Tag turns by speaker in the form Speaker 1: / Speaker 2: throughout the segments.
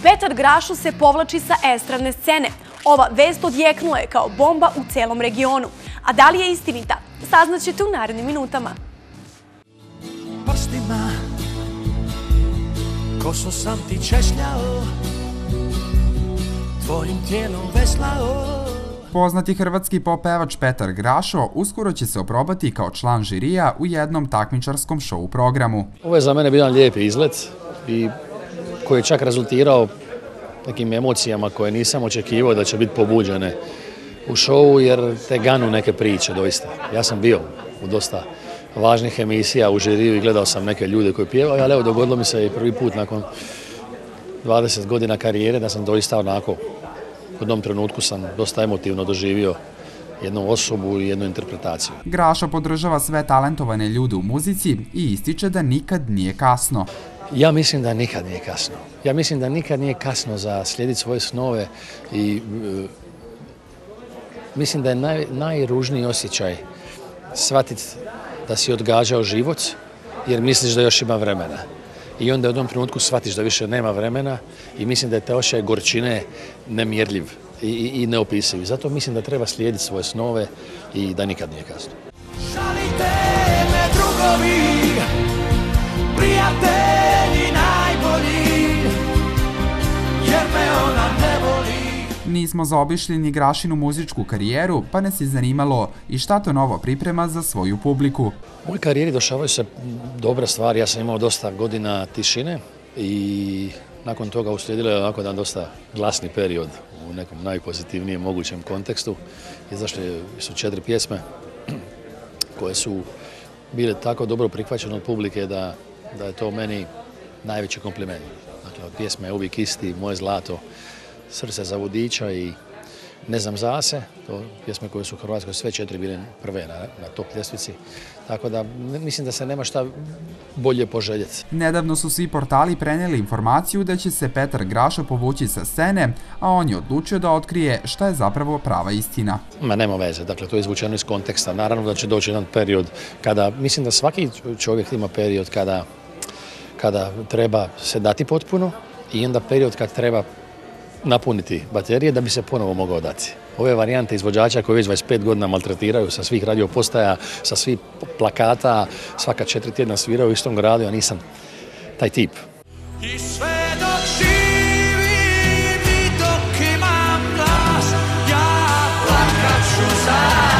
Speaker 1: Petar Grašo se povlači sa estradne scene. Ova vest odjeknula je kao bomba u celom regionu. A da li je istinita? Saznaćete u narednim minutama.
Speaker 2: Prstima kosu sam ti češljao, tvojim tijelom veslao.
Speaker 3: Poznati hrvatski pop pevač Petar Grašo uskoro će se oprobati kao član žirija u jednom takmičarskom show programu.
Speaker 4: Ovo je za mene bio lijep izlet i koji je čak rezultirao nekim emocijama koje nisam očekivao da će biti pobuđene u showu, jer te ganu neke priče doista. Ja sam bio u dosta važnih emisija u žiriju i gledao sam neke ljude koji pjevaju, ali evo dogodilo mi se i prvi put nakon 20 godina karijere da sam doista onako, u jednom trenutku sam dosta emotivno doživio jednu osobu i jednu interpretaciju.
Speaker 3: Grašo podržava sve talentovane ljude u muzici i ističe da nikad nije kasno.
Speaker 4: Ja mislim da nikad nije kasno. Ja mislim da nikad nije kasno za slijediti svoje snove i mislim da je najružniji osjećaj shvatiti da si odgađao život jer misliš da još ima vremena. I onda u jednom trenutku shvatiš da više nema vremena i mislim da je taj osjećaj gorčine nemjerljiv i neopisiv. I zato mislim da treba slijediti svoje snove i da nikad nije kasno.
Speaker 2: Žalite me drugovi, prijatelji najbolji, jer me ona ne voli.
Speaker 3: Nismo zaobišli ni Grašinu muzičku karijeru, pa nas je zanimalo i šta to novo priprema za svoju publiku.
Speaker 4: U mojoj karijeri dešavaju se dobre stvari. Ja sam imao dosta godina tišine i nakon toga uslijedilo je onako jedan dosta glasni period u nekom najpozitivnijem mogućem kontekstu. Izašle su 4 pjesme koje su bile tako dobro prihvaćene od publike da je to meni najveći kompliment. Dakle, od pjesme Uvijek isti, Moje zlato, Srce za vodiča i Ne znam za se, to pjesme koje su u Hrvatskoj sve 4 bile prve na top ljestvici, tako da mislim da se nema šta bolje poželjeti.
Speaker 3: Nedavno su svi portali prenijeli informaciju da će se Petar Grašo povući sa scene, a on je odlučio da otkrije šta je zapravo prava istina.
Speaker 4: Ma nema veze, dakle to je izvučeno iz konteksta. Naravno da će doći jedan period kada, mislim da svaki čovjek ima period kada treba se dati potpuno i onda period kad treba napuniti baterije da bi se ponovo mogao dati. Ove varijante izvođača koji već 25 godina maltretiraju sa svih radiopostaja, sa svih plakata, svaka 4 tjedna sviraju u istom gradu, ja nisam taj tip.
Speaker 2: I sve dok živim i dok imam glas, ja plakat ću za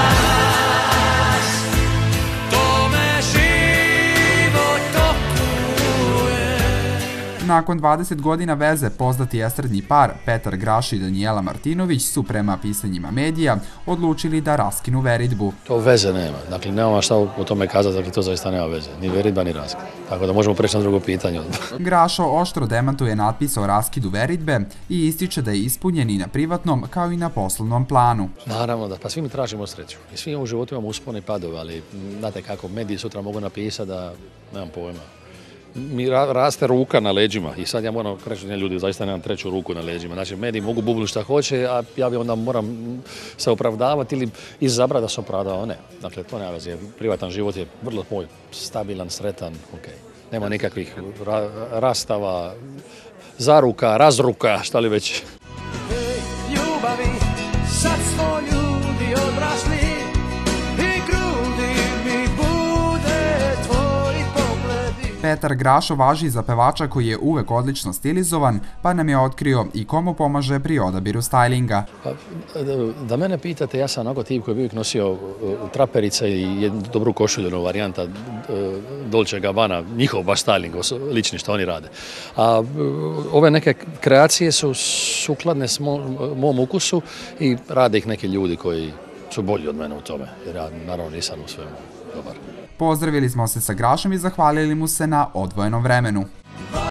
Speaker 2: nas. To me život dokuje.
Speaker 3: Nakon 20 godina veze, poznati estradni par Petar Grašo i Danijela Martinović su prema pisanjima medija odlučili da raskinu veridbu.
Speaker 4: To veze nema, dakle nemamo šta o tome kazati, dakle to zaista nema veze, ni veridba ni raskid. Tako da možemo preći na drugo pitanje.
Speaker 3: Grašo oštro demantuje natpis o raskidu veridbe i ističe da je ispunjen i na privatnom kao i na poslovnom planu.
Speaker 4: Naravno da, pa svi mi tražimo sreću i svi u životu imamo uspone i padove, ali znate kako mediji sutra mogu napisati da nemam pojma. Mi raste ruka na leđima i sad ja moram reći da ljudi zaista nemam treću ruku na leđima. Znači mediji mogu bubnuti šta hoće, a ja bi onda moram se opravdavati ili izabrati da se opravdava. Ne, dakle to nema veze. Privatan život je vrlo moj stabilan, sretan, ok. Nema nikakvih rastava, zaruka, razruka, šta li već.
Speaker 2: Hej, ljubavi, sad smo ljudi odrasli i grudi mi bude tvoji pogledi.
Speaker 3: Petar Grašo važi za pevača koji je uvek odlično stilizovan, pa nam je otkrio i komu pomaže pri odabiru stylinga.
Speaker 4: Pa, da mene pitate, ja sam onako tip koji je uvijek nosio traperice i jednu dobru košuljenu varijanta Dolce Gabbana, njihov baš styling, lični što oni rade. A ove neke kreacije su sukladne s mom ukusu i rade ih neki ljudi koji su bolji od mene u tome, jer ja naravno nisam u svemu dobar.
Speaker 3: Pozdravili smo se sa Grašom i zahvalili mu se na odvojenom vremenu.